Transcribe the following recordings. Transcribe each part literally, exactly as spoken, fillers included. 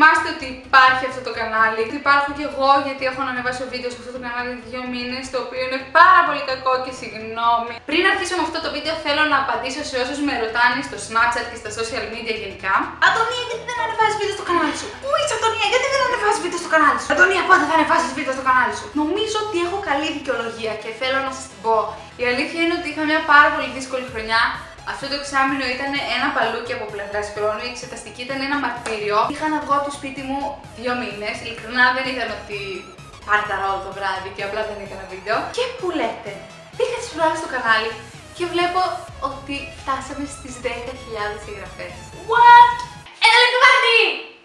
θυμάστε ότι υπάρχει αυτό το κανάλι. Υπάρχω κι εγώ γιατί έχω ανεβάσει βίντεο σε αυτό το κανάλι δύο μήνες, το οποίο είναι πάρα πολύ κακό και συγγνώμη. Πριν αρχίσω με αυτό το βίντεο, θέλω να απαντήσω σε όσους με ρωτάνε στο Snapchat και στα social media γενικά. Αντωνία, γιατί δεν ανεβάζεις βίντεο στο κανάλι σου? Πού είσαι, Αντωνία, γιατί δεν ανεβάζεις βίντεο στο κανάλι σου? Αντωνία, πότε θα ανεβάσεις βίντεο στο κανάλι σου? Νομίζω ότι έχω καλή δικαιολογία και θέλω να σας την πω. Η αλήθεια είναι ότι είχα μια πάρα πολύ δύσκολη χρονιά. Αυτό το εξάμηνο ήταν ένα παλούκι από πλευράς χρόνου, η εξεταστική ήταν ένα μαρτύριο. Είχα να βγω από το σπίτι μου δύο μήνες. Ειλικρινά δεν ήταν ότι πάρταρα όλο το βράδυ και απλά δεν έκανα βίντεο. Και που λέτε, πήγα τις προάλλες στο κανάλι και βλέπω ότι φτάσαμε στις δέκα χιλιάδες εγγραφές. What? Ένα λεπτό πάρτι!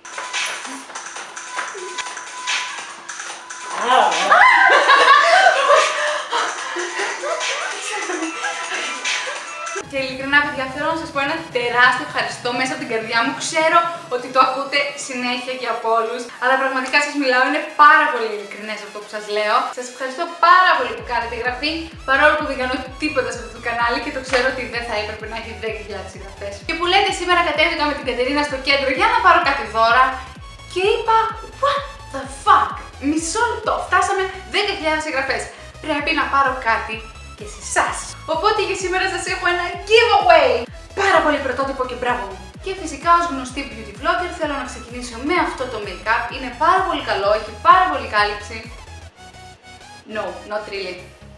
Και ειλικρινά, παιδιά, θέλω να σας πω ένα τεράστιο ευχαριστώ μέσα από την καρδιά μου. Ξέρω ότι το ακούτε συνέχεια και από όλους, αλλά πραγματικά σας μιλάω, είναι πάρα πολύ ειλικρινές αυτό που σας λέω. Σας ευχαριστώ πάρα πολύ που κάνετε εγγραφή, παρόλο που δεν κάνω τίποτα σε αυτό το κανάλι και το ξέρω ότι δεν θα έπρεπε να έχει δέκα χιλιάδες εγγραφές. Και που λέτε, σήμερα κατέβηκα με την Κατερίνα στο κέντρο για να πάρω κάτι δώρα και είπα, what the fuck, μισό λεπτό, φτάσαμε δέκα χιλιάδες εγγραφές. Πρέπει να πάρω κάτι και σε εσάς. Οπότε για σήμερα σας έχω ένα giveaway! Πάρα πολύ πρωτότυπο και μπράβο μου! Και φυσικά ως γνωστή beauty vlogger θέλω να ξεκινήσω με αυτό το make-up. Είναι πάρα πολύ καλό, έχει πάρα πολύ κάλυψη. No, not really.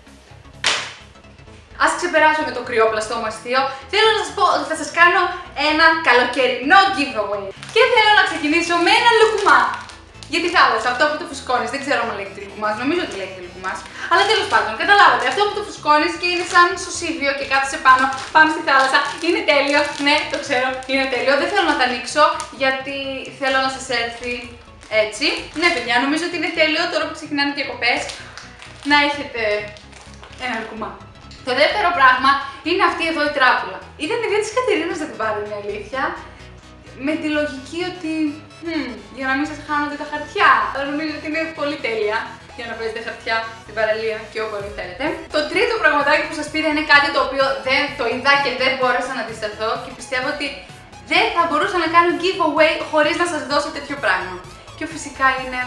Ας ξεπεράσουμε το κρυόπλαστό μου αστείο. Θέλω να σας πω ότι θα σας κάνω ένα καλοκαιρινό giveaway. Και θέλω να ξεκινήσω με ένα λουκουμά. Για τη θάλασσα, αυτό που το φουσκώνεις, δεν ξέρω αν λέγεται λουκουμάς, νομίζω ότι λέγεται λουκουμάς. Αλλά τέλος πάντων, καταλάβατε, αυτό που το φουσκώνεις και είναι σαν σωσίβιο και κάθεσαι πάνω, πάνω στη θάλασσα. Είναι τέλειο, ναι, το ξέρω, είναι τέλειο. Δεν θέλω να τα ανοίξω γιατί θέλω να σας έρθει έτσι. Ναι, παιδιά, νομίζω ότι είναι τέλειο τώρα που ξεκινάνε οι διακοπές να έχετε ένα λουκουμά. Το δεύτερο πράγμα είναι αυτή εδώ η τράπουλα. Ήταν ιδέα της Κατερίνας να την πάρω, είναι αλήθεια. Με τη λογική ότι, hm, για να μην σας χάνονται τα χαρτιά. Αλλά νομίζω ότι είναι πολύ τέλεια για να παίζετε χαρτιά στην παραλία και όπου αλλού θέλετε. Το τρίτο πραγματάκι που σας πήρα είναι κάτι το οποίο δεν το είδα και δεν μπόρεσα να αντισταθώ και πιστεύω ότι δεν θα μπορούσα να κάνω giveaway χωρίς να σας δώσω τέτοιο πράγμα. Και φυσικά είναι...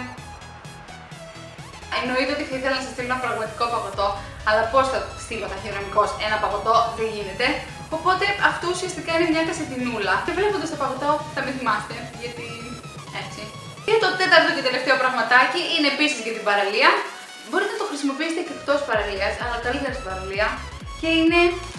Εννοείται ότι θα ήθελα να σας στείλω ένα πραγματικό παγωτό, αλλά πώς θα στείλω ταχυδρομικώς ένα παγωτό, δεν γίνεται. Οπότε αυτό ουσιαστικά είναι μια κασετινούλα. Και βλέποντας το παγωτό θα με θυμάστε, γιατί έτσι. Και το τέταρτο και τελευταίο πραγματάκι είναι επίσης για την παραλία. Μπορείτε να το χρησιμοποιήσετε και εκτός παραλίας, αλλά καλύτερα στην παραλία. Και είναι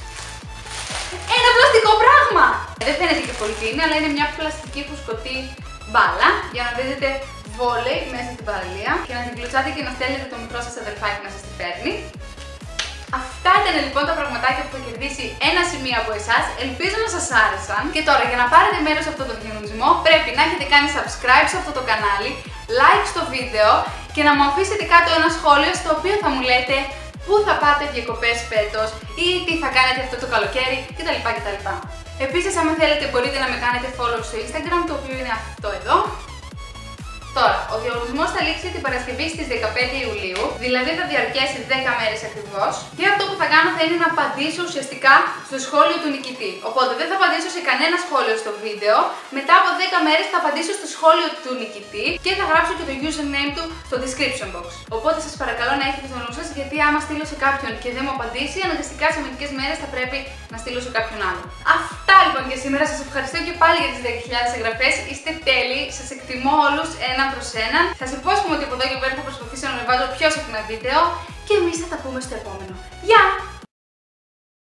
ένα πλαστικό πράγμα! Δεν φαίνεται και πολύ τι είναι, αλλά είναι μια πλαστική φουσκωτή μπάλα για να παίζετε βόλεϊ μέσα στην παραλία και να την κλωτσάτε και να στέλνετε το μικρό σας αδερφάκι να σας τη φέρνει. Αυτά ήταν λοιπόν τα πραγματάκια που θα κερδίσει ένα σημείο από εσάς. Ελπίζω να σας άρεσαν. Και τώρα, για να πάρετε μέρος σε αυτό το διαγωνισμό, πρέπει να έχετε κάνει subscribe σε αυτό το κανάλι, like στο βίντεο και να μου αφήσετε κάτω ένα σχόλιο στο οποίο θα μου λέτε πού θα πάτε διακοπές φέτος ή τι θα κάνετε αυτό το καλοκαίρι κτλ. κτλ. Επίσης, αν θέλετε, μπορείτε να με κάνετε follow στο Instagram, το οποίο είναι αυτό εδώ. Τώρα, ο διαγωνισμός θα λήξει την Παρασκευή στις δεκαπέντε Ιουλίου, δηλαδή θα διαρκέσει δέκα μέρες ακριβώς. Και αυτό που θα κάνω θα είναι να απαντήσω ουσιαστικά στο σχόλιο του νικητή. Οπότε δεν θα απαντήσω σε κανένα σχόλιο στο βίντεο. Μετά από δέκα μέρες θα απαντήσω στο σχόλιο του νικητή και θα γράψω και το username του στο description box. Οπότε σας παρακαλώ να έχετε στο νου σας, γιατί άμα στείλω σε κάποιον και δεν μου απαντήσει, αναγκαστικά σε μερικές μέρες θα πρέπει να στείλω σε κάποιον άλλο. Αυτά λοιπόν για σήμερα. Σας ευχαριστώ και πάλι για τις δέκα χιλιάδες εγγραφές. Είστε τέλειοι, σας εκτιμώ όλους ένα προς έναν. Σας υπόσχομαι ότι από εδώ και πέρα θα προσπαθήσω να ανεβάζω πιο συχνά βίντεο και εμείς θα τα πούμε στο επόμενο. Γεια!